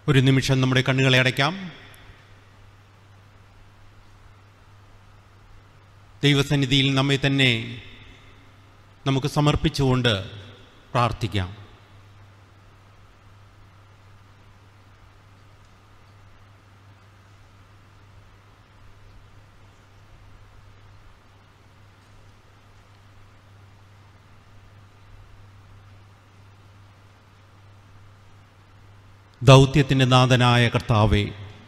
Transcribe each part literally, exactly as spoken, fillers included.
ഒരു നിമിഷം നമ്മുടെ കണ്ണുകളെ അടയ്ക്കാം. ദൈവസന്നിധിയിൽ നമ്മെ തന്നെ നമുക്ക് സമർപ്പിച്ചുകൊണ്ട് പ്രാർത്ഥിക്കാം. ദൗത്യത്തിൻ്റെ നാഥനായ കർത്താവേ,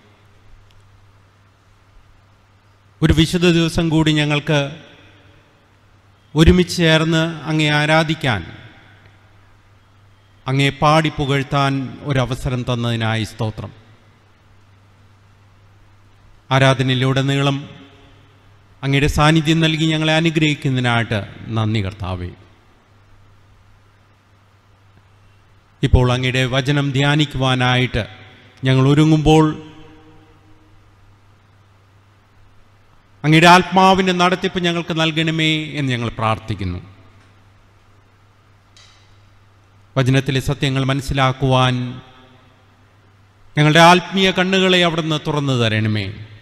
ഒരു വിശുദ്ധ ദിവസം കൂടി ഞങ്ങൾക്ക് ഒരുമിച്ച് ചേർന്ന് അങ്ങേ ആരാധിക്കാൻ, അങ്ങേ പാടി പുകഴ്ത്താൻ ഒരവസരം തന്നതിനായി സ്തോത്രം. ആരാധനയിലുടനീളം അങ്ങയുടെ സാന്നിധ്യം നൽകി ഞങ്ങളെ അനുഗ്രഹിക്കുന്നതിനായിട്ട് നന്ദി കർത്താവേ. ഇപ്പോൾ അങ്ങയുടെ വചനം ധ്യാനിക്കുവാനായിട്ട് ഞങ്ങൾ ഒരുങ്ങുമ്പോൾ അങ്ങയുടെ ആത്മാവിൻ്റെ നടത്തിപ്പ് ഞങ്ങൾക്ക് നൽകണമേ എന്ന് ഞങ്ങൾ പ്രാർത്ഥിക്കുന്നു. വചനത്തിലെ സത്യങ്ങൾ മനസ്സിലാക്കുവാൻ ഞങ്ങളുടെ ആത്മീയ കണ്ണുകളെ അവിടുന്ന് തുറന്നു തരണമേ.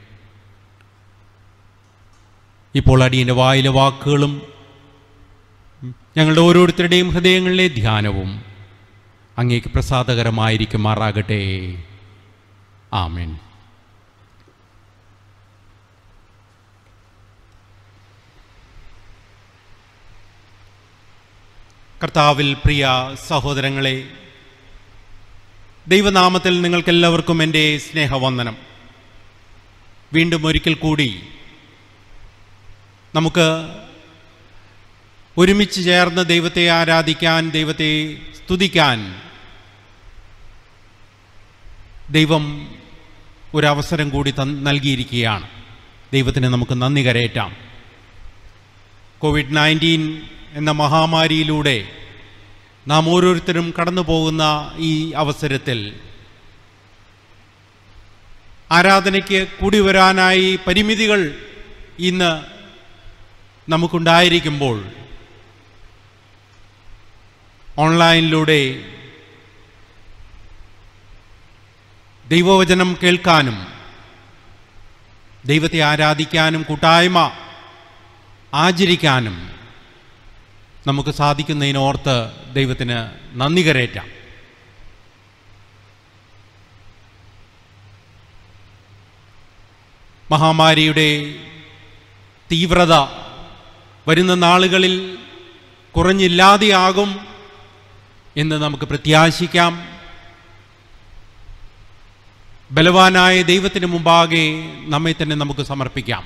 ഇപ്പോൾ അടിയൻ്റെ വായിലെ വാക്കുകളും ഞങ്ങളുടെ ഓരോരുത്തരുടെയും ഹൃദയങ്ങളിലെ ധ്യാനവും അങ്ങേക്ക് പ്രസാദകരമായിരിക്കുമാറാകട്ടെ. ആമേൻ. കർത്താവിൽ പ്രിയ സഹോദരങ്ങളെ, ദൈവനാമത്തിൽ നിങ്ങൾക്കെല്ലാവർക്കും എൻ്റെ സ്നേഹവന്ദനം. വീണ്ടും ഒരിക്കൽ കൂടി നമുക്ക് ഒരുമിച്ച് ചേർന്ന് ദൈവത്തെ ആരാധിക്കാൻ, ദൈവത്തെ സ്തുതിക്കാൻ ദൈവം ഒരവസരം കൂടി നൽകിയിരിക്കുകയാണ്. ദൈവത്തിന് നമുക്ക് നന്ദി കരയേറ്റാം. കോവിഡ് നയൻറ്റീൻ എന്ന മഹാമാരിയിലൂടെ നാം ഓരോരുത്തരും കടന്നു പോകുന്ന ഈ അവസരത്തിൽ ആരാധനയ്ക്ക് കൂടി വരാനായി പരിമിതികൾ ഇന്ന് നമുക്കുണ്ടായിരിക്കുമ്പോൾ ഓൺലൈനിലൂടെ ദൈവവചനം കേൾക്കാനും ദൈവത്തെ ആരാധിക്കാനും കൂട്ടായ്മ ആചരിക്കാനും നമുക്ക് സാധിക്കുന്നതിനോർത്ത് ദൈവത്തിന് നന്ദി കരയേറ്റാം. മഹാമാരിയുടെ തീവ്രത വരുന്ന നാളുകളിൽ കുറഞ്ഞില്ലാതെയാകും എന്ന് നമുക്ക് പ്രത്യാശിക്കാം. ബലവാനായ ദൈവത്തിന് മുമ്പാകെ നമ്മെ തന്നെ നമുക്ക് സമർപ്പിക്കാം.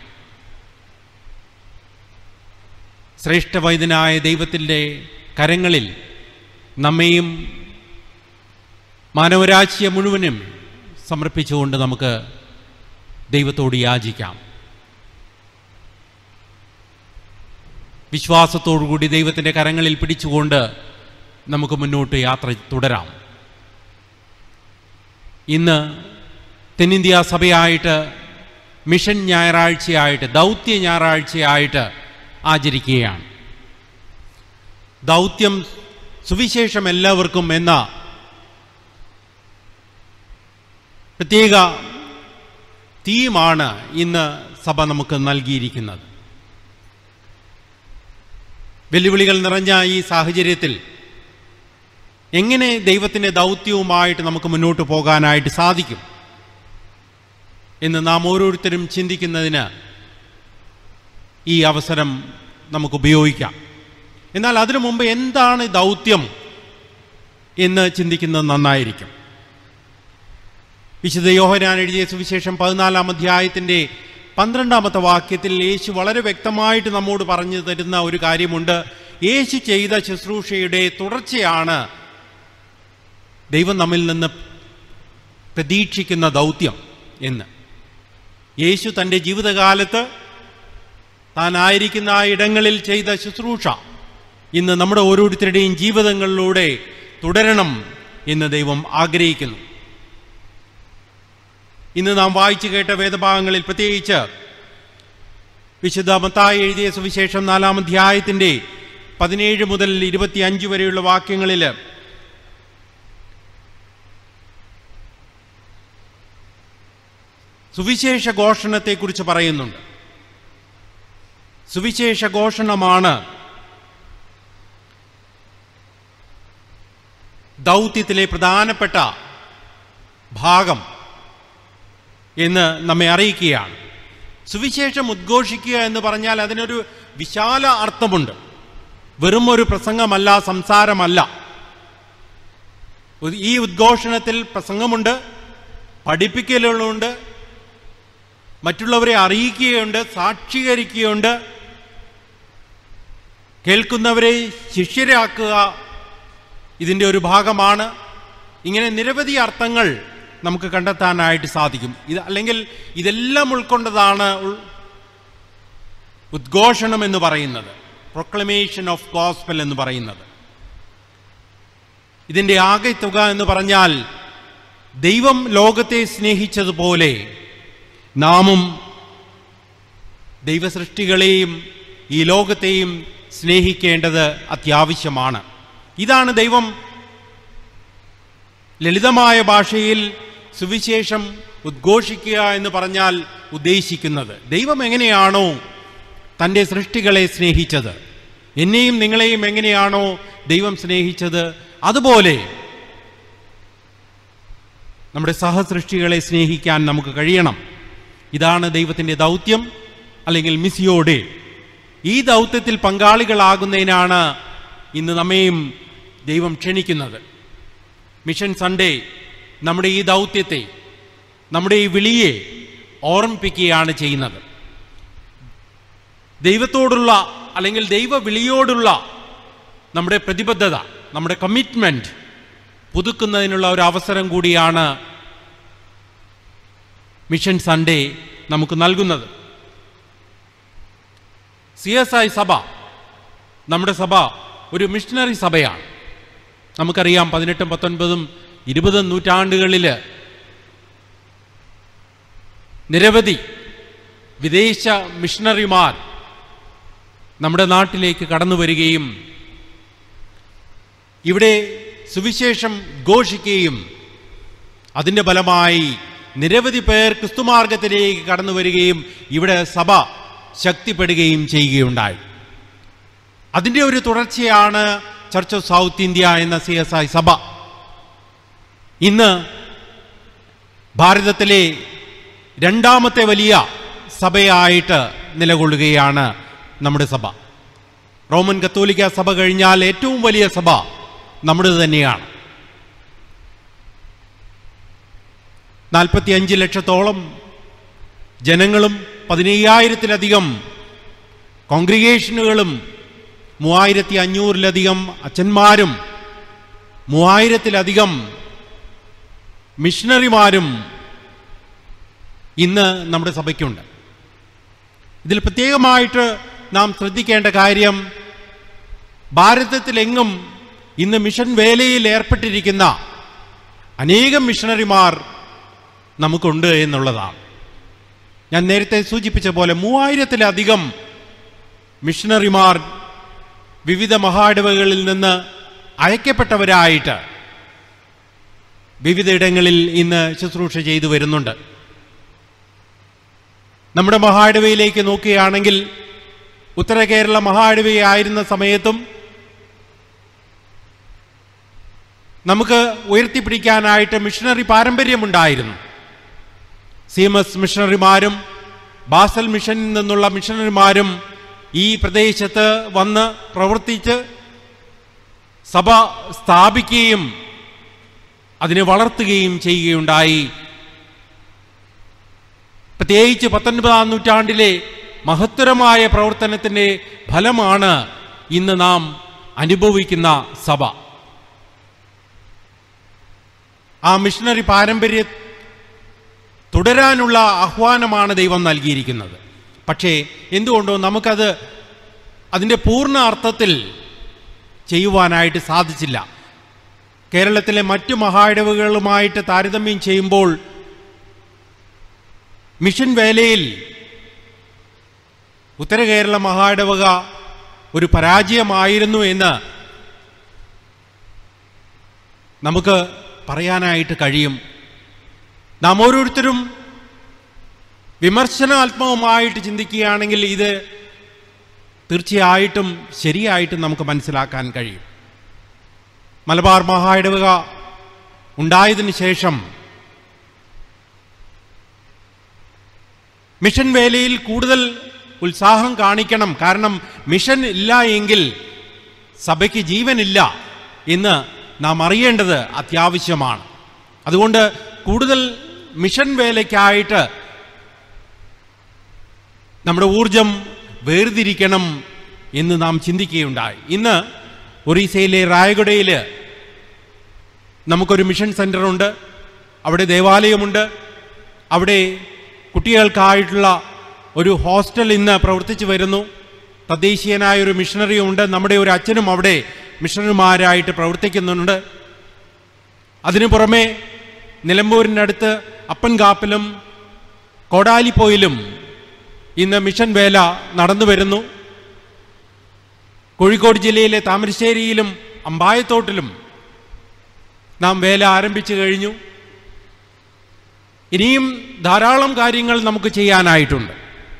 ശ്രേഷ്ഠവൈദ്യനായ ദൈവത്തിൻ്റെ കരങ്ങളിൽ നമ്മെയും മാനവരാശിയെ മുഴുവനും സമർപ്പിച്ചുകൊണ്ട് നമുക്ക് ദൈവത്തോട് യാചിക്കാം. വിശ്വാസത്തോടുകൂടി ദൈവത്തിൻ്റെ കരങ്ങളിൽ പിടിച്ചുകൊണ്ട് നമുക്ക് മുന്നോട്ട് യാത്ര തുടരാം. ഇന്ന് തെന്നിന്ത്യ സഭയായിട്ട് മിഷൻ ഞായറാഴ്ചയായിട്ട്, ദൗത്യ ഞായറാഴ്ചയായിട്ട് ആചരിക്കുകയാണ്. ദൗത്യം സുവിശേഷം എല്ലാവർക്കും എന്ന പ്രത്യേക തീമാണ് ഇന്ന് സഭ നമുക്ക് നൽകിയിരിക്കുന്നത്. വെല്ലുവിളികൾ നിറഞ്ഞ ഈ സാഹചര്യത്തിൽ എങ്ങനെ ദൈവത്തിൻ്റെ ദൗത്യവുമായിട്ട് നമുക്ക് മുന്നോട്ട് പോകാനായിട്ട് സാധിക്കും എന്ന് നാം ഓരോരുത്തരും ചിന്തിക്കുന്നതിന് ഈ അവസരം നമുക്ക് ഉപയോഗിക്കാം. എന്നാൽ അതിനു മുമ്പ് എന്താണ് ദൗത്യം എന്ന് ചിന്തിക്കുന്നത് നന്നായിരിക്കും. വിശുദ്ധ യോഹന്നാൻ എഴുതിയ സുവിശേഷം പതിനാലാം അധ്യായത്തിൻ്റെ പന്ത്രണ്ടാമത്തെ വാക്യത്തിൽ യേശു വളരെ വ്യക്തമായിട്ട് നമ്മോട് പറഞ്ഞു തരുന്ന ഒരു കാര്യമുണ്ട്. യേശു ചെയ്ത ശുശ്രൂഷയുടെ തുടർച്ചയാണ് ദൈവം നമ്മിൽ നിന്ന് പ്രതീക്ഷിക്കുന്ന ദൗത്യം എന്ന്. യേശു തൻ്റെ ജീവിതകാലത്ത് താനായിരിക്കുന്ന ആ ഇടങ്ങളിൽ ചെയ്ത ശുശ്രൂഷ ഇന്ന് നമ്മുടെ ഓരോരുത്തരുടെയും ജീവിതങ്ങളിലൂടെ തുടരണം എന്ന് ദൈവം ആഗ്രഹിക്കുന്നു. ഇന്ന് നാം വായിച്ചു കേട്ട വേദഭാഗങ്ങളിൽ പ്രത്യേകിച്ച് വിശുദ്ധ മത്തായി എഴുതിയ സുവിശേഷം നാലാം അധ്യായത്തിൻ്റെ പതിനേഴ് മുതൽ ഇരുപത്തിയഞ്ച് വരെയുള്ള വാക്യങ്ങളിൽ സുവിശേഷ ഘോഷണത്തെക്കുറിച്ച് പറയുന്നുണ്ട്. സുവിശേഷ ഘോഷണമാണ് ദൗത്യത്തിലെ പ്രധാനപ്പെട്ട ഭാഗം എന്ന് നമ്മെ അറിയിക്കുകയാണ്. സുവിശേഷം ഉദ്ഘോഷിക്കുക എന്ന് പറഞ്ഞാൽ അതിനൊരു വിശാല അർത്ഥമുണ്ട്. വെറും ഒരു പ്രസംഗമല്ല, സംസാരമല്ല. ഈ ഉദ്ഘോഷണത്തിൽ പ്രസംഗമുണ്ട്, പഠിപ്പിക്കലുകളുണ്ട്, മറ്റുള്ളവരെ അറിയിക്കുകയുണ്ട്, സാക്ഷീകരിക്കുകയുണ്ട്, കേൾക്കുന്നവരെ ശിഷ്യരാക്കുക ഇതിൻ്റെ ഒരു ഭാഗമാണ്. ഇങ്ങനെ നിരവധി അർത്ഥങ്ങൾ നമുക്ക് കണ്ടെത്താനായിട്ട് സാധിക്കും. ഇത് അല്ലെങ്കിൽ ഇതെല്ലാം ഉൾക്കൊണ്ടതാണ് ഉദ്ഘോഷണം എന്ന് പറയുന്നത്, പ്രൊക്ലമേഷൻ ഓഫ് ഗോസ്പൽ എന്ന് പറയുന്നത്. ഇതിൻ്റെ ആകെ തുക എന്ന് പറഞ്ഞാൽ ദൈവം ലോകത്തെ സ്നേഹിച്ചതുപോലെ നാമും ദൈവസൃഷ്ടികളെയും ഈ ലോകത്തെയും സ്നേഹിക്കേണ്ടത് അത്യാവശ്യമാണ്. ഇതാണ് ദൈവം ലളിതമായ ഭാഷയിൽ സുവിശേഷം ഉദ്ഘോഷിക്കുക എന്ന് പറഞ്ഞാൽ ഉദ്ദേശിക്കുന്നത്. ദൈവം എങ്ങനെയാണോ തൻ്റെ സൃഷ്ടികളെ സ്നേഹിച്ചത്, എന്നെയും നിങ്ങളെയും എങ്ങനെയാണോ ദൈവം സ്നേഹിച്ചത്, അതുപോലെ നമ്മുടെ സഹസൃഷ്ടികളെ സ്നേഹിക്കാൻ നമുക്ക് കഴിയണം. ഇതാണ് ദൈവത്തിൻ്റെ ദൗത്യം, അല്ലെങ്കിൽ മിസിയോടെ. ഈ ദൗത്യത്തിൽ പങ്കാളികളാകുന്നതിനാണ് ഇന്ന് നമ്മയും ദൈവം ക്ഷണിക്കുന്നത്. മിഷൻ സൺഡേ നമ്മുടെ ഈ ദൗത്യത്തെ, നമ്മുടെ ഈ വിളിയെ ഓർമ്മിപ്പിക്കുകയാണ് ചെയ്യുന്നത്. ദൈവത്തോടുള്ള അല്ലെങ്കിൽ ദൈവ വിളിയോടുള്ള നമ്മുടെ പ്രതിബദ്ധത, നമ്മുടെ കമ്മിറ്റ്മെൻറ്റ് പുതുക്കുന്നതിനുള്ള ഒരു അവസരം കൂടിയാണ് മിഷൻ സൺഡേ നമുക്ക് നൽകുന്നത്. സി എസ് ഐ സഭ, നമ്മുടെ സഭ ഒരു മിഷണറി സഭയാണ്. നമുക്കറിയാം, പതിനെട്ടും പത്തൊൻപതും ഇരുപതും നൂറ്റാണ്ടുകളിൽ നിരവധി വിദേശ മിഷണറിമാർ നമ്മുടെ നാട്ടിലേക്ക് കടന്നു വരികയും ഇവിടെ സുവിശേഷം ഘോഷിക്കുകയും അതിൻ്റെ ഫലമായി നിരവധി പേർ ക്രിസ്തുമാർഗത്തിലേക്ക് കടന്നു വരികയും ഇവിടെ സഭ ശക്തിപ്പെടുകയും ചെയ്യുകയുണ്ടായി. അതിൻ്റെ ഒരു തുടർച്ചയാണ് ചർച്ച് ഓഫ് സൗത്ത് ഇന്ത്യ എന്ന സി എസ് ഐ സഭ. ഇന്ന് ഭാരതത്തിലെ രണ്ടാമത്തെ വലിയ സഭയായിട്ട് നിലകൊള്ളുകയാണ് നമ്മുടെ സഭ. റോമൻ കത്തോലിക്ക സഭ കഴിഞ്ഞാൽ ഏറ്റവും വലിയ സഭ നമ്മുടേത് തന്നെയാണ്. നാൽപ്പത്തി അഞ്ച് ലക്ഷത്തോളം ജനങ്ങളും പതിനയ്യായിരത്തിലധികം കോൺഗ്രിഗേഷനുകളും മൂവായിരത്തി അഞ്ഞൂറിലധികം അച്ഛന്മാരും മൂവായിരത്തിലധികം മിഷണറിമാരും ഇന്ന് നമ്മുടെ സഭയ്ക്കുണ്ട്. ഇതിൽ പ്രത്യേകമായിട്ട് നാം ശ്രദ്ധിക്കേണ്ട കാര്യം, ഭാരതത്തിലെങ്ങും ഇന്ന് മിഷൻ വേലയിൽ ഏർപ്പെട്ടിരിക്കുന്ന അനേകം മിഷണറിമാർ നമുക്കുണ്ട് എന്നുള്ളതാണ്. ഞാൻ നേരത്തെ സൂചിപ്പിച്ച പോലെ മൂവായിരത്തിലധികം മിഷണറിമാർ വിവിധ മഹായിടവകളിൽ നിന്ന് അയക്കപ്പെട്ടവരായിട്ട് വിവിധയിടങ്ങളിൽ ഇന്ന് ശുശ്രൂഷ ചെയ്തു വരുന്നുണ്ട്. നമ്മുടെ മഹായിടവയിലേക്ക് നോക്കുകയാണെങ്കിൽ, ഉത്തര കേരള മഹായിടവയായിരുന്ന സമയത്തും നമുക്ക് ഉയർത്തിപ്പിടിക്കാനായിട്ട് മിഷണറി പാരമ്പര്യമുണ്ടായിരുന്നു. സി എം എസ് മിഷണറിമാരും ബാസൽ മിഷനിൽ നിന്നുള്ള മിഷണറിമാരും ഈ പ്രദേശത്ത് വന്ന് പ്രവർത്തിച്ച് സഭ സ്ഥാപിക്കുകയും അതിനെ വളർത്തുകയും ചെയ്യുകയുണ്ടായി. പ്രത്യേകിച്ച് പത്തൊൻപതാം നൂറ്റാണ്ടിലെ മഹത്തരമായ പ്രവർത്തനത്തിൻ്റെ ഫലമാണ് ഇന്ന് നാം അനുഭവിക്കുന്ന സഭ. ആ മിഷണറി പാരമ്പര്യം തുടരാനുള്ള ആഹ്വാനമാണ് ദൈവം നൽകിയിരിക്കുന്നത്. പക്ഷേ എന്തുകൊണ്ടോ നമുക്കത് അതിൻ്റെ പൂർണ്ണ അർത്ഥത്തിൽ ചെയ്യുവാനായിട്ട് സാധിച്ചില്ല. കേരളത്തിലെ മറ്റു മഹായിടവകളുമായിട്ട് താരതമ്യം ചെയ്യുമ്പോൾ മിഷൻ വേലയിൽ ഉത്തര കേരള മഹായിടവക ഒരു പരാജയമായിരുന്നു എന്ന് നമുക്ക് പറയാനായിട്ട് കഴിയും. നാം ഓരോരുത്തരും വിമർശനാത്മകമായിട്ട് ചിന്തിക്കുകയാണെങ്കിൽ ഇത് തീർച്ചയായിട്ടും ശരിയായിട്ടും നമുക്ക് മനസ്സിലാക്കാൻ കഴിയും. മലബാർ മഹാ ഇടവക ഉണ്ടായതിനു ശേഷം മിഷൻ വേലയിൽ കൂടുതൽ ഉത്സാഹം കാണിക്കണം. കാരണം മിഷൻ ഇല്ല എങ്കിൽ സഭയ്ക്ക് ജീവനില്ല എന്ന് നാം അറിയേണ്ടത് അത്യാവശ്യമാണ്. അതുകൊണ്ട് കൂടുതൽ മിഷൻ വേലയ്ക്കായിട്ട് നമ്മുടെ ഊർജം വേർതിരിക്കണം എന്ന് നാം ചിന്തിക്കുകയുണ്ടായി. ഇന്ന് ഒറീസയിലെ റായഗഡയിൽ നമുക്കൊരു മിഷൻ സെൻ്ററുണ്ട്. അവിടെ ദേവാലയമുണ്ട്. അവിടെ കുട്ടികൾക്കായിട്ടുള്ള ഒരു ഹോസ്റ്റൽ ഇന്ന് പ്രവർത്തിച്ചു വരുന്നു. തദ്ദേശീയനായ ഒരു മിഷണറിയും ഉണ്ട്. നമ്മുടെ ഒരു അച്ഛനും അവിടെ മിഷണറിമാരായിട്ട് പ്രവർത്തിക്കുന്നുണ്ട്. അതിനു പുറമെ നിലമ്പൂരിനടുത്ത് അപ്പൻകാപ്പിലും കോടാലിപ്പോയിലും ഇന്ന് മിഷൻ വേല നടന്നു വരുന്നു. കോഴിക്കോട് ജില്ലയിലെ താമരശ്ശേരിയിലും അമ്പായത്തോട്ടിലും നാം വേല ആരംഭിച്ചു കഴിഞ്ഞു. ഇനിയും ധാരാളം കാര്യങ്ങൾ നമുക്ക് ചെയ്യാനായിട്ടുണ്ട്.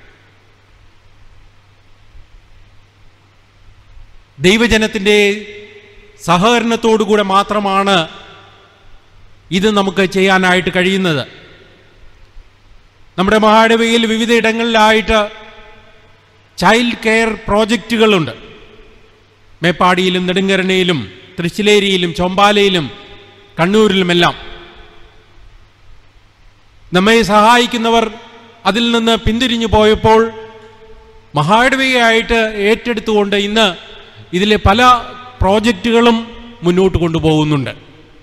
ദൈവജനത്തിൻ്റെ സഹകരണത്തോടുകൂടെ മാത്രമാണ് ഇത് നമുക്ക് ചെയ്യാനായിട്ട് കഴിയുന്നത്. നമ്മുടെ മഹാഇടവകയിൽ വിവിധ ഇടങ്ങളിലായിട്ട് ചൈൽഡ് കെയർ പ്രോജക്റ്റുകളുണ്ട്. മേപ്പാടിയിലും നെടുങ്കരണയിലും തൃശ്ശിലേരിയിലും ചൊമ്പാലയിലും കണ്ണൂരിലുമെല്ലാം നമ്മെ സഹായിക്കുന്നവർ അതിൽ നിന്ന് പിന്തിരിഞ്ഞു പോയപ്പോൾ മഹാഇടവകയായിട്ട് ഏറ്റെടുത്തുകൊണ്ട് ഇന്ന് ഇതിലെ പല പ്രോജക്റ്റുകളും മുന്നോട്ട് കൊണ്ടുപോകുന്നുണ്ട്.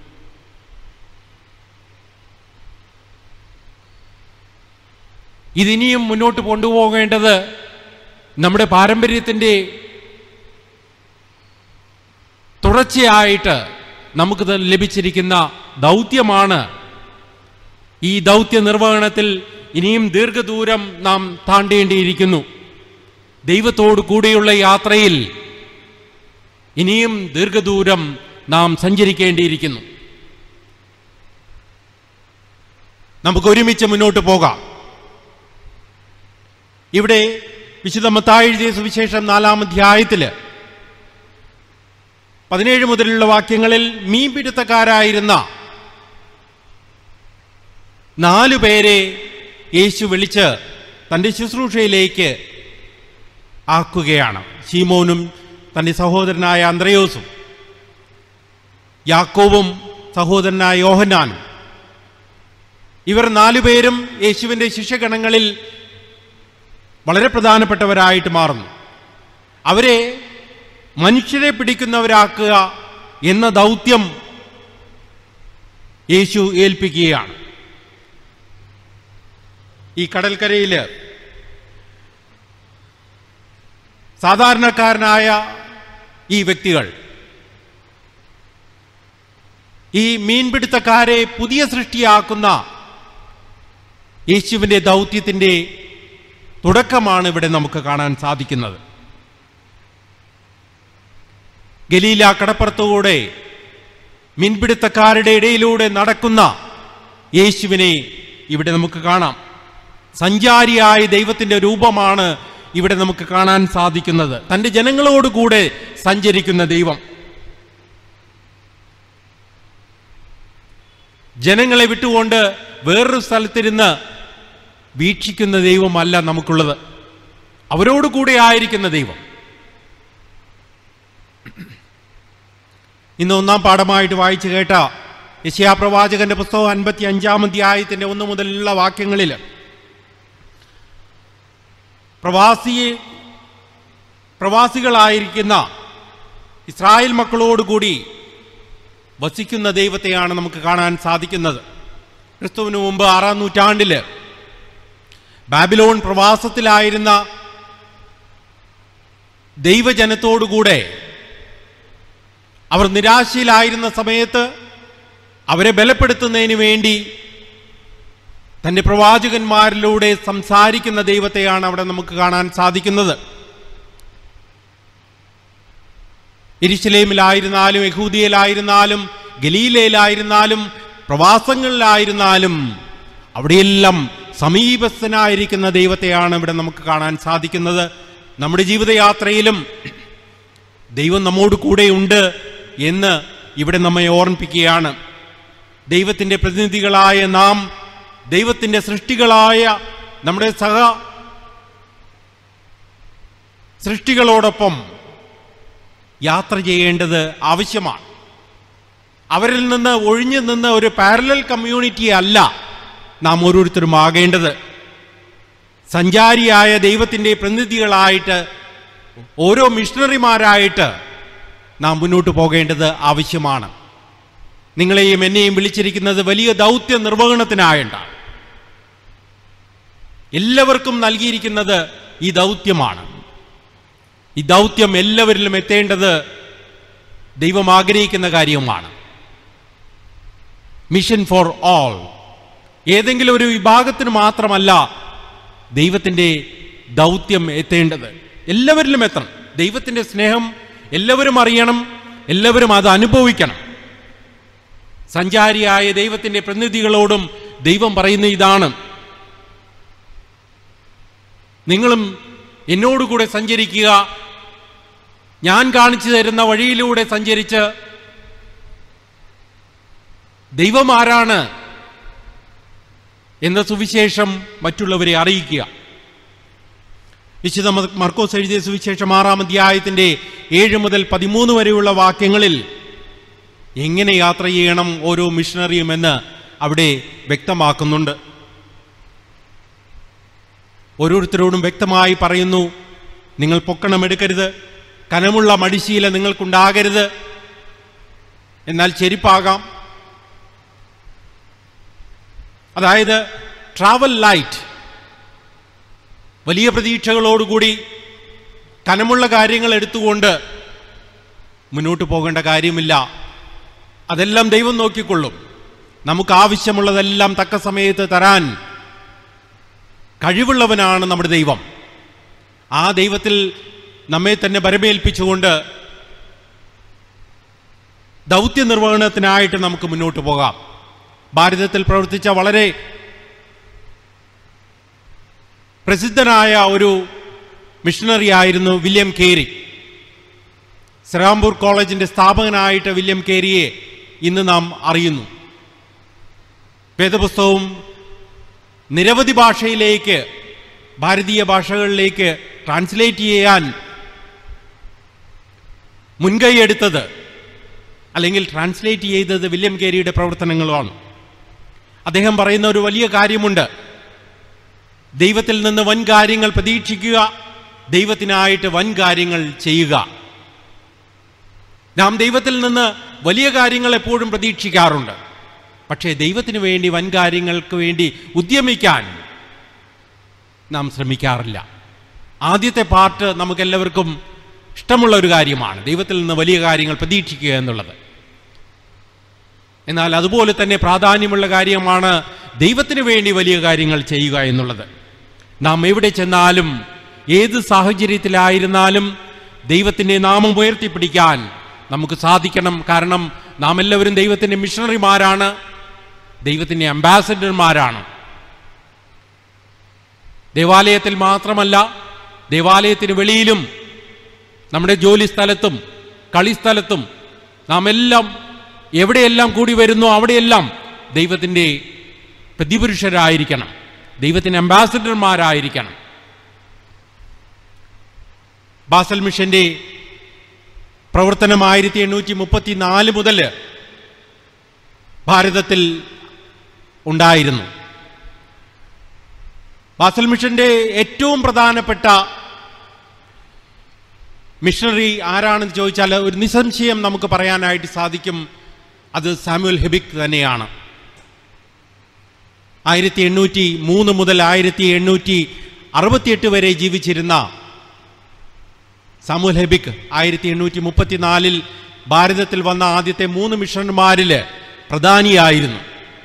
ഇതിനിയും മുന്നോട്ട് കൊണ്ടുപോകേണ്ടത് നമ്മുടെ പാരമ്പര്യത്തിൻ്റെ തുടർച്ചയായിട്ട് നമുക്ക് ലഭിച്ചിരിക്കുന്ന ദൗത്യമാണ്. ഈ ദൗത്യ നിർവഹണത്തിൽ ഇനിയും ദീർഘദൂരം നാം താണ്ടേണ്ടിയിരിക്കുന്നു. ദൈവത്തോടു കൂടിയുള്ള യാത്രയിൽ ഇനിയും ദീർഘദൂരം നാം സഞ്ചരിക്കേണ്ടിയിരിക്കുന്നു. നമുക്ക് ഒരുമിച്ച് മുന്നോട്ട് പോകാം. ഇവിടെ വിശുദ്ധ മത്തായി എഴുതിയ സുവിശേഷം നാലാം അധ്യായത്തില് പതിനേഴ് മുതലുള്ള വാക്യങ്ങളിൽ മീൻപിടുത്തക്കാരായിരുന്ന നാലു പേരെ യേശു വിളിച്ച് തൻ്റെ ശുശ്രൂഷയിലേക്ക് ആക്കുകയാണ്. ശീമോനും തൻ്റെ സഹോദരനായ അന്ത്രയോസും, യാക്കോബും സഹോദരനായ യോഹന്നാനും. ഇവർ നാലുപേരും യേശുവിൻ്റെ ശിഷ്യഗണങ്ങളിൽ വളരെ പ്രധാനപ്പെട്ടവരായിട്ട് മാറുന്നു. അവരെ മനുഷ്യരെ പിടിക്കുന്നവരാക്കുക എന്ന ദൗത്യം യേശു ഏൽപ്പിക്കുകയാണ്. ഈ കടൽക്കരയിൽ സാധാരണക്കാരനായ ഈ വ്യക്തികൾ ഈ മീൻപിടുത്തക്കാരെ പുതിയ സൃഷ്ടിയാക്കുന്ന യേശുവിൻ്റെ ദൗത്യത്തിൻ്റെ തുടക്കമാണ് ഇവിടെ നമുക്ക് കാണാൻ സാധിക്കുന്നത്. ഗലീല കടപ്പുറത്തുകൂടെ മീൻപിടുത്തക്കാരുടെ ഇടയിലൂടെ നടക്കുന്ന യേശുവിനെ ഇവിടെ നമുക്ക് കാണാം. സഞ്ചാരിയായ ദൈവത്തിൻ്റെ രൂപമാണ് ഇവിടെ നമുക്ക് കാണാൻ സാധിക്കുന്നത്. തൻ്റെ ജനങ്ങളോടുകൂടെ സഞ്ചരിക്കുന്ന ദൈവം. ജനങ്ങളെ വിട്ടുകൊണ്ട് വേറൊരു സ്ഥലത്തിരുന്ന് വീക്ഷിക്കുന്ന ദൈവമല്ല നമുക്കുള്ളത്. അവരോടുകൂടെ ആയിരിക്കുന്ന ദൈവം. ഇന്ന് ഒന്നാം പാഠമായിട്ട് വായിച്ചു കേട്ട യെശയ്യാ പ്രവാചകന്റെ പുസ്തകം അൻപത്തി അഞ്ചാം അധ്യായത്തിന്റെ ഒന്ന് മുതലുള്ള വാക്യങ്ങളിൽ പ്രവാസി പ്രവാസികളായിരിക്കുന്ന ഇസ്രായേൽ മക്കളോടുകൂടി വസിക്കുന്ന ദൈവത്തെയാണ് നമുക്ക് കാണാൻ സാധിക്കുന്നത്. ക്രിസ്തുവിന് മുമ്പ് ആറാം നൂറ്റാണ്ടില് ബാബിലോൺ പ്രവാസത്തിലായിരുന്ന ദൈവജനത്തോടുകൂടെ അവർ നിരാശയിലായിരുന്ന സമയത്ത് അവരെ ബലപ്പെടുത്തുന്നതിന് വേണ്ടി തൻ്റെ പ്രവാചകന്മാരിലൂടെ സംസാരിക്കുന്ന ദൈവത്തെയാണ് അവിടെ നമുക്ക് കാണാൻ സാധിക്കുന്നത്. യെരുശലേമിലായിരുന്നാലും യഹൂദിയയിലായിരുന്നാലും ഗലീലയിലായിരുന്നാലും പ്രവാസങ്ങളിലായിരുന്നാലും അവിടെയെല്ലാം സമീപസ്ഥനായിരിക്കുന്ന ദൈവത്തെയാണ് ഇവിടെ നമുക്ക് കാണാൻ സാധിക്കുന്നത്. നമ്മുടെ ജീവിതയാത്രയിലും ദൈവം നമ്മോട് കൂടെയുണ്ട് എന്ന് ഇവിടെ നമ്മെ ഓർമ്മിപ്പിക്കുകയാണ്. ദൈവത്തിൻ്റെ പ്രതിനിധികളായ നാം ദൈവത്തിൻ്റെ സൃഷ്ടികളായ നമ്മുടെ സഹ സൃഷ്ടികളോടൊപ്പം യാത്ര ചെയ്യേണ്ടത് ആവശ്യമാണ്. അവരിൽ നിന്ന് ഒഴിഞ്ഞു നിന്ന് ഒരു പാരലൽ കമ്മ്യൂണിറ്റി അല്ല നാം ഓരോരുത്തരും ആകേണ്ടത്. സഞ്ചാരിയായ ദൈവത്തിൻ്റെ പ്രതിനിധികളായിട്ട്, ഓരോ മിഷണറിമാരായിട്ട് നാം മുന്നോട്ട് പോകേണ്ടത് ആവശ്യമാണ്. നിങ്ങളെയും എന്നെയും വിളിച്ചിരിക്കുന്നത് വലിയ ദൗത്യ നിർവഹണത്തിനായിട്ടാണ്. എല്ലാവർക്കും നൽകിയിരിക്കുന്നത് ഈ ദൗത്യമാണ്. ഈ ദൗത്യം എല്ലാവരിലും എത്തേണ്ടത് ദൈവം ആഗ്രഹിക്കുന്ന കാര്യവുമാണ്. Mission for all. ഏതെങ്കിലും ഒരു വിഭാഗത്തിന് മാത്രമല്ല ദൈവത്തിൻ്റെ ദൗത്യം എത്തേണ്ടത്, എല്ലാവരിലും എത്തണം. ദൈവത്തിൻ്റെ സ്നേഹം എല്ലാവരും അറിയണം, എല്ലാവരും അത് അനുഭവിക്കണം. സഞ്ചാരിയായ ദൈവത്തിൻ്റെ പ്രതിനിധികളോടും ദൈവം പറയുന്ന ഇതാണ്: നിങ്ങളും എന്നോടുകൂടെ സഞ്ചരിക്കുക, ഞാൻ കാണിച്ചു തരുന്ന വഴിയിലൂടെ സഞ്ചരിച്ച് ദൈവം ആരാണ് എന്ന സുവിശേഷം മറ്റുള്ളവരെ അറിയിക്കുക. വിശുദ്ധ മർക്കോസ് എഴുതിയ സുവിശേഷം ആറാം അധ്യായത്തിൻ്റെ ഏഴ് മുതൽ പതിമൂന്ന് വരെയുള്ള വാക്യങ്ങളിൽ എങ്ങനെ യാത്ര ചെയ്യണം ഓരോ മിഷണറിയും എന്ന് അവിടെ വ്യക്തമാക്കുന്നുണ്ട്. ഓരോരുത്തരോടും വ്യക്തമായി പറയുന്നു: നിങ്ങൾ പൊക്കണം എടുക്കരുത്, കനമുള്ള മടിശീല നിങ്ങൾക്കുണ്ടാകരുത്, എന്നാൽ ചെരുപ്പാകാം. അതായത് ട്രാവൽ ലൈറ്റ്. വലിയ പ്രതീക്ഷകളോടുകൂടി കനമുള്ള കാര്യങ്ങൾ എടുത്തുകൊണ്ട് മുന്നോട്ട് പോകേണ്ട കാര്യമില്ല. അതെല്ലാം ദൈവം നോക്കിക്കൊള്ളും. നമുക്ക് ആവശ്യമുള്ളതെല്ലാം തക്ക സമയത്ത് തരാൻ കഴിവുള്ളവനാണ് നമ്മുടെ ദൈവം. ആ ദൈവത്തിൽ നമ്മെ തന്നെ ബരമേൽപ്പിച്ചുകൊണ്ട് ദൗത്യ നിർവഹണത്തിനായിട്ട് നമുക്ക് മുന്നോട്ട് പോകാം. ഭാരതത്തിൽ പ്രവർത്തിച്ച വളരെ പ്രസിദ്ധനായ ഒരു മിഷണറി ആയിരുന്നു വില്യം കേരി. ശ്രീറാംപൂർ കോളേജിൻ്റെ സ്ഥാപകനായിട്ട് വില്യം കേരിയെ ഇന്ന് നാം അറിയുന്നു. വേദപുസ്തകവും നിരവധി ഭാഷയിലേക്ക്, ഭാരതീയ ഭാഷകളിലേക്ക് ട്രാൻസ്ലേറ്റ് ചെയ്യാൻ മുൻകൈയെടുത്തത് അല്ലെങ്കിൽ ട്രാൻസ്ലേറ്റ് ചെയ്തത് വില്യം കേരിയുടെ പ്രവർത്തനങ്ങളാണ്. അദ്ദേഹം പറയുന്ന ഒരു വലിയ കാര്യമുണ്ട്: ദൈവത്തിൽ നിന്ന് വൻ കാര്യങ്ങൾ പ്രതീക്ഷിക്കുക, ദൈവത്തിനായിട്ട് വൻ കാര്യങ്ങൾ ചെയ്യുക. നാം ദൈവത്തിൽ നിന്ന് വലിയ കാര്യങ്ങൾ എപ്പോഴും പ്രതീക്ഷിക്കാറുണ്ട്, പക്ഷേ ദൈവത്തിന് വേണ്ടി വൻ കാര്യങ്ങൾക്ക് വേണ്ടി ഉദ്യമിക്കാൻ നാം ശ്രമിക്കാറില്ല. ആദ്യത്തെ പാർട്ട് നമുക്കെല്ലാവർക്കും ഇഷ്ടമുള്ള ഒരു കാര്യമാണ്, ദൈവത്തിൽ നിന്ന് വലിയ കാര്യങ്ങൾ പ്രതീക്ഷിക്കുക എന്നുള്ളത്. എന്നാൽ അതുപോലെ തന്നെ പ്രാധാന്യമുള്ള കാര്യമാണ് ദൈവത്തിന് വേണ്ടി വലിയ കാര്യങ്ങൾ ചെയ്യുക എന്നുള്ളത്. നാം എവിടെ ചെന്നാലും ഏത് സാഹചര്യത്തിലായിരുന്നാലും ദൈവത്തിൻ്റെ നാമം ഉയർത്തിപ്പിടിക്കാൻ നമുക്ക് സാധിക്കണം. കാരണം നാം എല്ലാവരും ദൈവത്തിൻ്റെ മിഷണറിമാരാണ്, ദൈവത്തിൻ്റെ അംബാസഡർമാരാണ്. ദേവാലയത്തിൽ മാത്രമല്ല, ദേവാലയത്തിന് വെളിയിലും നമ്മുടെ ജോലി സ്ഥലത്തും കളിസ്ഥലത്തും നാം എല്ലാം എവിടെയെല്ലാം കൂടി വരുന്നു അവിടെയെല്ലാം ദൈവത്തിൻ്റെ പ്രതിപുരുഷരായിരിക്കണം, ദൈവത്തിൻ്റെ അംബാസഡർമാരായിരിക്കണം. ബാസൽ മിഷന്റെ പ്രവർത്തനം ആയിരത്തി എണ്ണൂറ്റി മുപ്പത്തി നാല് മുതൽ ഭാരതത്തിൽ ഉണ്ടായിരുന്നു. ബാസൽ മിഷന്റെ ഏറ്റവും പ്രധാനപ്പെട്ട മിഷണറി ആരാണെന്ന് ചോദിച്ചാൽ ഒരു നിസ്സംശയം നമുക്ക് പറയാനായിട്ട് സാധിക്കും, അത് സാമുവൽ ഹെബിക് തന്നെയാണ്. ആയിരത്തി എണ്ണൂറ്റി മൂന്ന് മുതൽ ആയിരത്തി എണ്ണൂറ്റി അറുപത്തിയെട്ട് വരെ ജീവിച്ചിരുന്ന സാമുവൽ ഹെബിക് ആയിരത്തി എണ്ണൂറ്റി മുപ്പത്തിനാലിൽ ഭാരതത്തിൽ വന്ന ആദ്യത്തെ മൂന്ന് മിഷണന്മാരിൽ പ്രധാനിയായിരുന്നു.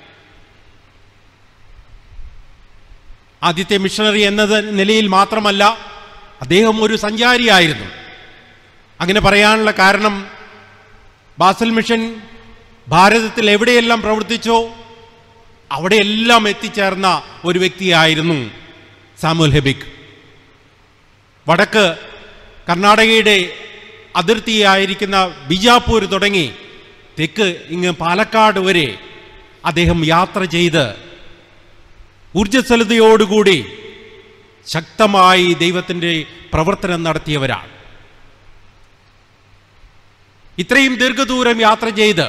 ആദ്യത്തെ മിഷണറി എന്നത് നിലയിൽ മാത്രമല്ല, അദ്ദേഹം ഒരു സഞ്ചാരിയായിരുന്നു. അങ്ങനെ പറയാനുള്ള കാരണം, ബാസൽ മിഷൻ ഭാരതത്തിൽ എവിടെയെല്ലാം പ്രവർത്തിച്ചോ അവിടെയെല്ലാം എത്തിച്ചേർന്ന ഒരു വ്യക്തിയായിരുന്നു സാമുവൽ ഹെബിക്. വടക്ക് കർണാടകയുടെ അതിർത്തിയായിരിക്കുന്ന ബിജാപൂർ തുടങ്ങി തെക്ക് ഇങ്ങ് പാലക്കാട് വരെ അദ്ദേഹം യാത്ര ചെയ്ത് ഊർജ്ജസ്വലതയോടുകൂടി ശക്തമായി ദൈവത്തിൻ്റെ പ്രവർത്തനം നടത്തിയവരാണ്. ഇത്രയും ദീർഘദൂരം യാത്ര ചെയ്ത്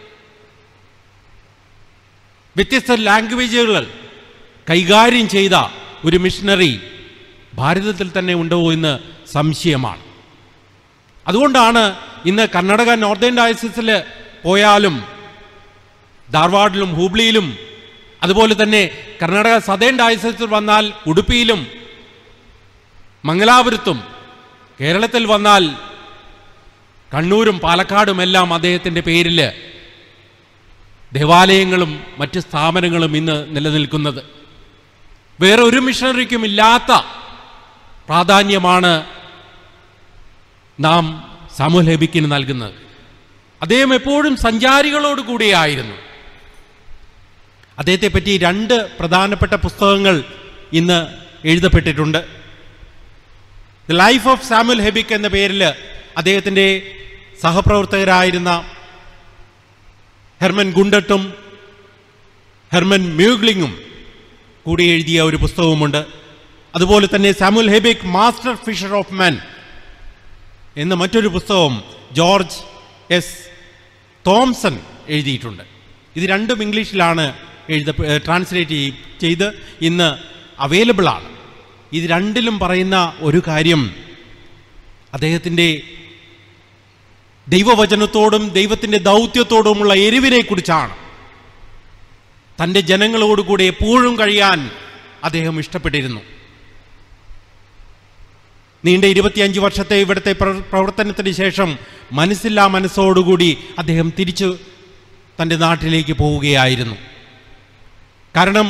വ്യത്യസ്ത ലാംഗ്വേജുകൾ കൈകാര്യം ചെയ്ത ഒരു മിഷണറി ഭാരതത്തിൽ തന്നെ ഉണ്ടോ എന്ന് സംശയമാണ്. അതുകൊണ്ടാണ് ഇന്ന് കർണാടക നോർത്തേൺ ഡയസിസിൽ പോയാലും ധാർവാഡിലും ഹൂബ്ലിയിലും അതുപോലെ തന്നെ കർണാടക സതേൺ ഡയസിസിൽ വന്നാൽ ഉടുപ്പിയിലും മംഗലാപുരത്തും കേരളത്തിൽ വന്നാൽ കണ്ണൂരും പാലക്കാടും എല്ലാം അദ്ദേഹത്തിൻ്റെ പേരിൽ ദേവാലയങ്ങളും മറ്റ് സ്ഥാപനങ്ങളും ഇന്ന് നിലനിൽക്കുന്നത്. വേറെ ഒരു മിഷണറിക്കും ഇല്ലാത്ത പ്രാധാന്യമാണ് നാം സാമുവൽ ഹെബിക്കിന് നൽകുന്നത്. അദ്ദേഹം എപ്പോഴും സഞ്ചാരികളോട് കൂടിയായിരുന്നു. അദ്ദേഹത്തെ പറ്റി രണ്ട് പ്രധാനപ്പെട്ട പുസ്തകങ്ങൾ ഇന്ന് എഴുതപ്പെട്ടിട്ടുണ്ട്. The life of Samuel Hebich എന്ന പേരിൽ അദ്ദേഹത്തിൻ്റെ സഹപ്രവർത്തകരായിരുന്ന ഹെർമൻ ഗുണ്ടട്ടും ഹെർമൻ മ്യൂഗ്ലിങ്ങും കൂടി എഴുതിയ ഒരു പുസ്തകവുമുണ്ട്. അതുപോലെ തന്നെ Samuel Hebich master fisher of men എന്ന മറ്റൊരു പുസ്തകവും ജോർജ് എസ് തോംസൺ എഴുതിയിട്ടുണ്ട്. ഇത് രണ്ടും ഇംഗ്ലീഷിലാണ് എഴുത ട്രാൻസ്ലേറ്റ് ചെയ്ത് ഇന്ന് അവൈലബിൾ ആണ്. ഇത് രണ്ടിലും പറയുന്ന ഒരു കാര്യം അദ്ദേഹത്തിൻ്റെ ദൈവവചനത്തോടും ദൈവത്തിൻ്റെ ദൗത്യത്തോടുമുള്ള എരിവിനെ കുറിച്ചാണ്. തൻ്റെ ജനങ്ങളോടുകൂടി എപ്പോഴും കഴിയാൻ അദ്ദേഹം ഇഷ്ടപ്പെട്ടിരുന്നു. നീണ്ട ഇരുപത്തിയഞ്ച് വർഷത്തെ ഇവിടുത്തെ പ്രവർത്തനത്തിന് ശേഷം മനസ്സില്ലാ മനസ്സോടുകൂടി അദ്ദേഹം തിരിച്ചു തൻ്റെ നാട്ടിലേക്ക് പോവുകയായിരുന്നു. കാരണം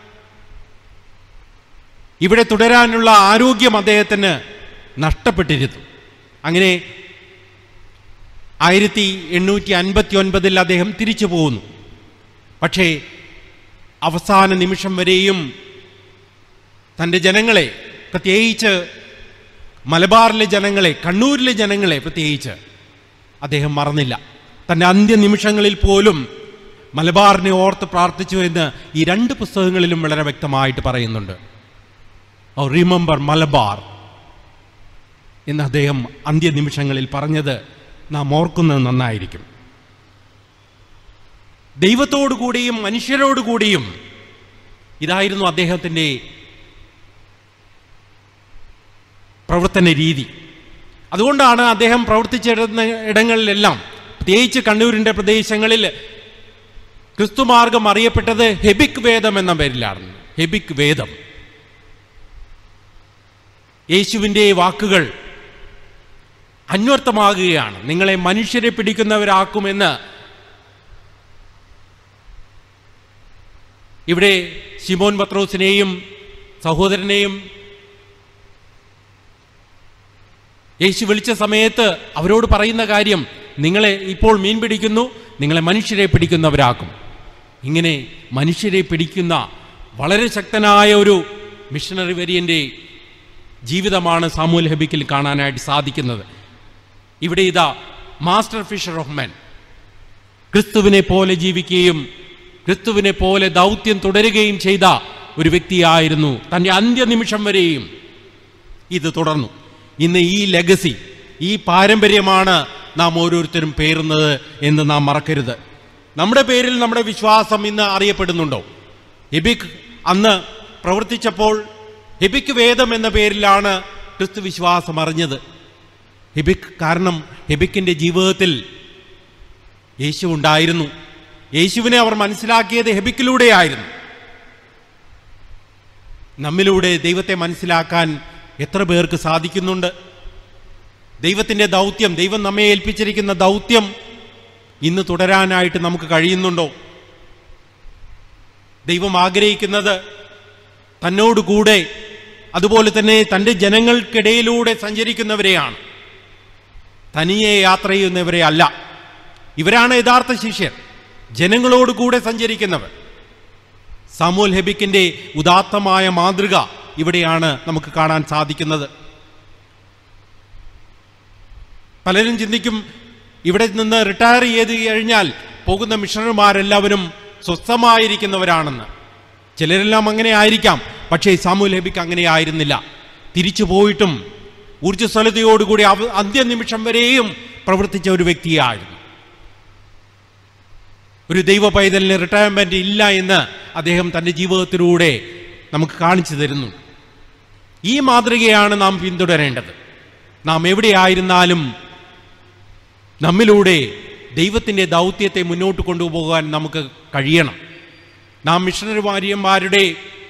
ഇവിടെ തുടരാനുള്ള ആരോഗ്യം അദ്ദേഹത്തിന് നഷ്ടപ്പെട്ടിരുന്നു. അങ്ങനെ ആയിരത്തി എണ്ണൂറ്റി അൻപത്തി ഒൻപതിൽ അദ്ദേഹം തിരിച്ചു പോകുന്നു. പക്ഷേ അവസാന നിമിഷം വരെയും തൻ്റെ ജനങ്ങളെ, പ്രത്യേകിച്ച് മലബാറിലെ ജനങ്ങളെ, കണ്ണൂരിലെ ജനങ്ങളെ പ്രത്യേകിച്ച് അദ്ദേഹം മറന്നില്ല. തൻ്റെ അന്ത്യനിമിഷങ്ങളിൽ പോലും മലബാറിനെ ഓർത്ത് പ്രാർത്ഥിച്ചു എന്ന് ഈ രണ്ട് പുസ്തകങ്ങളിലും വളരെ വ്യക്തമായിട്ട് പറയുന്നുണ്ട്. ഓ റിമെമ്പർ മലബാർ എന്ന് അദ്ദേഹം അന്ത്യനിമിഷങ്ങളിൽ പറഞ്ഞത് നാം ഓർക്കുന്നത് നന്നായിരിക്കും. ദൈവത്തോടുകൂടിയും മനുഷ്യരോടുകൂടിയും ഇതായിരുന്നു അദ്ദേഹത്തിൻ്റെ പ്രവർത്തന രീതി. അതുകൊണ്ടാണ് അദ്ദേഹം പ്രവർത്തിച്ചിരുന്ന ഇടങ്ങളിലെല്ലാം, പ്രത്യേകിച്ച് കണ്ണൂരിൻ്റെ പ്രദേശങ്ങളിൽ, ക്രിസ്തുമാർഗം അറിയപ്പെട്ടത് ഹെബിക് വേദം എന്ന പേരിലാണ്. ഹെബിക് വേദം. യേശുവിൻ്റെ വാക്കുകൾ അന്വർത്ഥമാകുകയാണ്. നിങ്ങളെ മനുഷ്യരെ പിടിക്കുന്നവരാക്കുമെന്ന് ഇവിടെ ശിമോൻ പത്രോസിനെയും സഹോദരനെയും യേശു വിളിച്ച സമയത്ത് അവരോട് പറയുന്ന കാര്യം, നിങ്ങളെ ഇപ്പോൾ മീൻ പിടിക്കുന്നു, നിങ്ങളെ മനുഷ്യരെ പിടിക്കുന്നവരാക്കും. ഇങ്ങനെ മനുഷ്യരെ പിടിക്കുന്ന വളരെ ശക്തനായ ഒരു മിഷണറി വര്യൻ്റെ ജീവിതമാണ് സാമുവൽ ഹെബിക്കിൽ കാണാനായിട്ട് സാധിക്കുന്നത്. ഇവിടെ ഇതാ മാസ്റ്റർ ഫിഷർ ഓഫ് മെൻ, ക്രിസ്തുവിനെ പോലെ ജീവിക്കുകയും ക്രിസ്തുവിനെ പോലെ ദൗത്യം തുടരുകയും ചെയ്ത ഒരു വ്യക്തിയായിരുന്നു. തൻ്റെ അന്ത്യനിമിഷം വരെയും ഇത് തുടർന്നു. ഇന്ന് ഈ ലെഗസി, ഈ പാരമ്പര്യമാണ് നാം ഓരോരുത്തരും പേറുന്നത് എന്ന് നാം മറക്കരുത്. നമ്മുടെ പേരിൽ നമ്മുടെ വിശ്വാസം ഇന്ന് അറിയപ്പെടുന്നുണ്ടോ? ഹെബിക് അന്ന് പ്രവർത്തിച്ചപ്പോൾ ഹെബിക് വേദം എന്ന പേരിലാണ് ക്രിസ്തു വിശ്വാസം അറിഞ്ഞത്. ഹെബിക് കാരണം ഹെബിക്കിൻ്റെ ജീവിതത്തിൽ യേശു ഉണ്ടായിരുന്നു. യേശുവിനെ അവർ മനസ്സിലാക്കിയത് ഹെബിക്കിലൂടെയായിരുന്നു. നമ്മിലൂടെ ദൈവത്തെ മനസ്സിലാക്കാൻ എത്ര പേർക്ക് സാധിക്കുന്നുണ്ട്? ദൈവത്തിൻ്റെ ദൗത്യം, ദൈവം നമ്മെ ഏൽപ്പിച്ചിരിക്കുന്ന ദൗത്യം ഇന്ന് തുടരാനായിട്ട് നമുക്ക് കഴിയുന്നുണ്ടോ? ദൈവം ആഗ്രഹിക്കുന്നത് തന്നോടുകൂടെ, അതുപോലെ തന്നെ തൻ്റെ ജനങ്ങൾക്കിടയിലൂടെ സഞ്ചരിക്കുന്നവരെയാണ്, തനിയെ യാത്ര ചെയ്യുന്നവരെ അല്ല. ഇവരാണ് യഥാർത്ഥ ശിഷ്യർ, ജനങ്ങളോടുകൂടെ സഞ്ചരിക്കുന്നവർ. സാമുവൽ ഹെബിക്കിൻ്റെ ഉദാത്തമായ മാതൃക ഇവിടെയാണ് നമുക്ക് കാണാൻ സാധിക്കുന്നത്. പലരും ചിന്തിക്കും, ഇവിടെ നിന്ന് റിട്ടയർ ചെയ്ത് കഴിഞ്ഞാൽ പോകുന്ന മിഷണറിമാരെല്ലാവരും സ്വസ്ഥമായിരിക്കുന്നവരാണെന്ന്. ചിലരെല്ലാം അങ്ങനെ ആയിരിക്കാം. പക്ഷേ സാമുവൽ ഹെബിക്ക് അങ്ങനെ ആയിരുന്നില്ല. തിരിച്ചു പോയിട്ടും ഊർജ്ജസ്വലതയോടുകൂടി അന്ത്യനിമിഷം വരെയും പ്രവർത്തിച്ച ഒരു വ്യക്തിയായിരുന്നു. ഒരു ദൈവ പൈതലിന് റിട്ടയർമെന്റ് ഇല്ല എന്ന് അദ്ദേഹം തൻ്റെ ജീവിതത്തിലൂടെ നമുക്ക് കാണിച്ചു തരുന്നു. ഈ മാതൃകയാണ് നാം പിന്തുടരേണ്ടത്. നാം എവിടെയായിരുന്നാലും നമ്മിലൂടെ ദൈവത്തിൻ്റെ ദൗത്യത്തെ മുന്നോട്ട് കൊണ്ടുപോകാൻ നമുക്ക് കഴിയണം. നാം മിഷണറിമാരിയന്മാരുടെ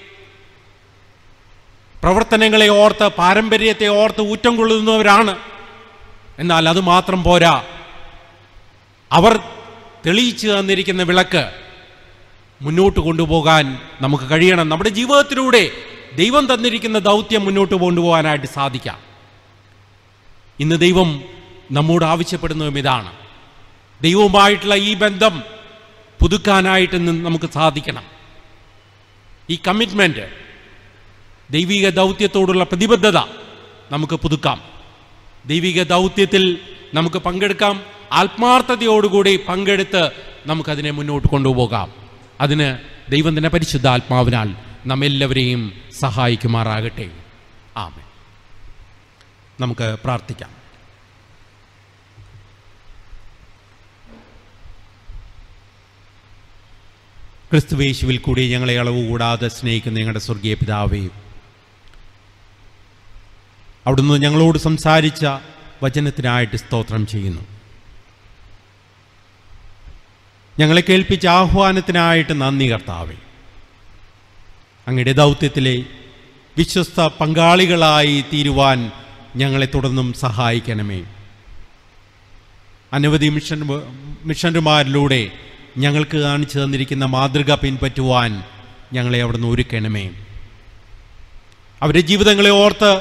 പ്രവർത്തനങ്ങളെ ഓർത്ത്, പാരമ്പര്യത്തെ ഓർത്ത് ഊറ്റം കൊള്ളുന്നവരാണ്. എന്നാൽ അത് മാത്രം പോരാ. അവർ തെളിയിച്ചു തന്നിരിക്കുന്ന വിളക്ക് മുന്നോട്ട് കൊണ്ടുപോകാൻ നമുക്ക് കഴിയണം. നമ്മുടെ ജീവിതത്തിലൂടെ ദൈവം തന്നിരിക്കുന്ന ദൗത്യം മുന്നോട്ട് കൊണ്ടുപോകാനായിട്ട് സാധിക്കാം. ഇന്ന് ദൈവം നമ്മോട് ആവശ്യപ്പെടുന്നതും ഇതാണ്. ദൈവവുമായിട്ടുള്ള ഈ ബന്ധം പുതുക്കാനായിട്ട് നമുക്ക് സാധിക്കണം. ഈ കമ്മിറ്റ്മെൻറ്റ്, ദൈവിക ദൗത്യത്തോടുള്ള പ്രതിബദ്ധത നമുക്ക് പുതുക്കാം. ദൈവിക ദൗത്യത്തിൽ നമുക്ക് പങ്കെടുക്കാം. ആത്മാർത്ഥതയോടുകൂടി പങ്കെടുത്ത് നമുക്കതിനെ മുന്നോട്ട് കൊണ്ടുപോകാം. അതിന് ദൈവം തന്നെ പരിശുദ്ധ ആത്മാവിനാൽ നമ്മെല്ലാവരെയും സഹായിക്കുമാറാകട്ടെ. ആമേൻ. നമുക്ക് പ്രാർത്ഥിക്കാം. ക്രിസ്തുവേശുവിൽ കൂടി ഞങ്ങളെ അളവ് കൂടാതെ സ്നേഹിക്കുന്ന ഞങ്ങളുടെ സ്വർഗീയ പിതാവേ, അവിടുന്ന് ഞങ്ങളോട് സംസാരിച്ച വചനത്തിനായിട്ട് സ്തോത്രം ചെയ്യുന്നു. ഞങ്ങളെ കേൾപ്പിച്ച ആഹ്വാനത്തിനായിട്ട് നന്ദി കർത്താവേ. അങ്ങയുടെ ദൗത്യത്തിലെ വിശ്വസ്ത പങ്കാളികളായി തീരുവാൻ ഞങ്ങളെ തുടർന്നും സഹായിക്കണമേ. അനവധി മിഷൻ മിഷണറിമാരിലൂടെ ഞങ്ങൾക്ക് കാണിച്ചു തന്നിരിക്കുന്ന മാതൃക പിൻപറ്റുവാൻ ഞങ്ങളെ അവിടുന്ന് ഒരുക്കണമേ. അവരുടെ ജീവിതങ്ങളെ ഓർത്ത്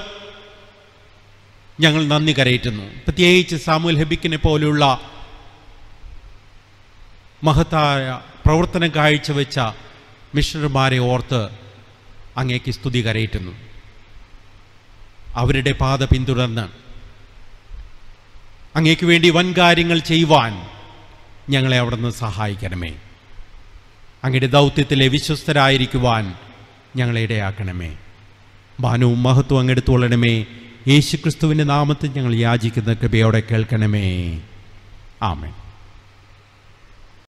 ഞങ്ങൾ നന്ദി കരയറ്റുന്നു. പ്രത്യേകിച്ച് സാമുവൽ ഹെബിക്കിനെ പോലുള്ള മഹത്തായ പ്രവർത്തനം കാഴ്ചവെച്ച മിഷണറിമാരെ ഓർത്ത് അങ്ങേക്ക് സ്തുതി കരയറ്റുന്നു. അവരുടെ പാത പിന്തുടർന്ന് അങ്ങേക്ക് വേണ്ടി വൻ കാര്യങ്ങൾ ചെയ്യുവാൻ ഞങ്ങളെ അവിടുന്ന് സഹായിക്കണമേ. അങ്ങയുടെ ദൗത്യത്തിലെ വിശ്വസ്തരായിരിക്കുവാൻ ഞങ്ങളെ ഇടയാക്കണമേ. മാനവും മഹത്വം അങ്ങെടുത്തുകൊള്ളണമേ. യേശുക്രിസ്തുവിൻ്റെ നാമത്തിൽ ഞങ്ങൾ യാചിക്കുന്ന കൃപയോടെ കേൾക്കണമേ. ആമേൻ.